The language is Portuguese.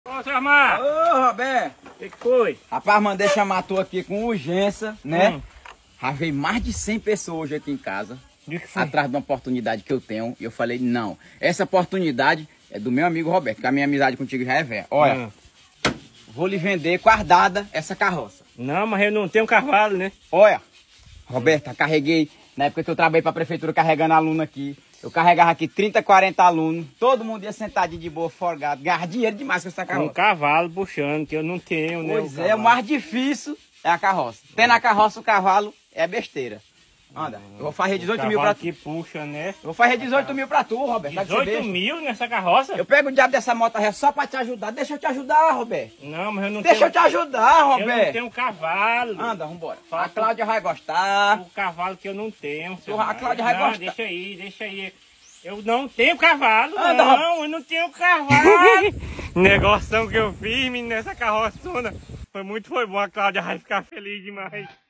Ô, seu Amar! Ô, Roberto! O que foi? Rapaz, mandei chamar tu aqui com urgência, né? Já veio mais de 100 pessoas hoje aqui em casa, atrás de uma oportunidade que eu tenho. E eu falei, não, essa oportunidade é do meu amigo Roberto, que a minha amizade contigo já é velha. Olha, vou lhe vender guardada essa carroça. Não, mas eu não tenho cavalo, né? Olha, Roberto, eu carreguei, na época que eu trabalhei para a prefeitura carregando aluno aqui, eu carregava aqui 30, 40 alunos, todo mundo ia sentadinho de boa, folgado, ganhava dinheiro demais com essa carroça. Um cavalo puxando, que eu não tenho, né? Pois é, o mais difícil é a carroça. Tendo a carroça, o cavalo é besteira. Anda, eu vou fazer 18 mil pra tu. Que puxa, né? Eu vou fazer 18 mil pra tu, Roberto. 18 mil nessa carroça? Eu pego o diabo dessa moto só pra te ajudar. Deixa eu te ajudar, Roberto. Não, mas eu não Deixa eu te ajudar, Roberto. Eu não tenho cavalo. Anda, vambora. A Cláudia vai gostar. O cavalo que eu não tenho. A Cláudia vai gostar. Deixa aí. Eu não tenho cavalo, Anda, não. Eu não tenho cavalo. Negoção que eu fiz, menina, nessa carroçona. Foi bom. A Cláudia vai ficar feliz demais.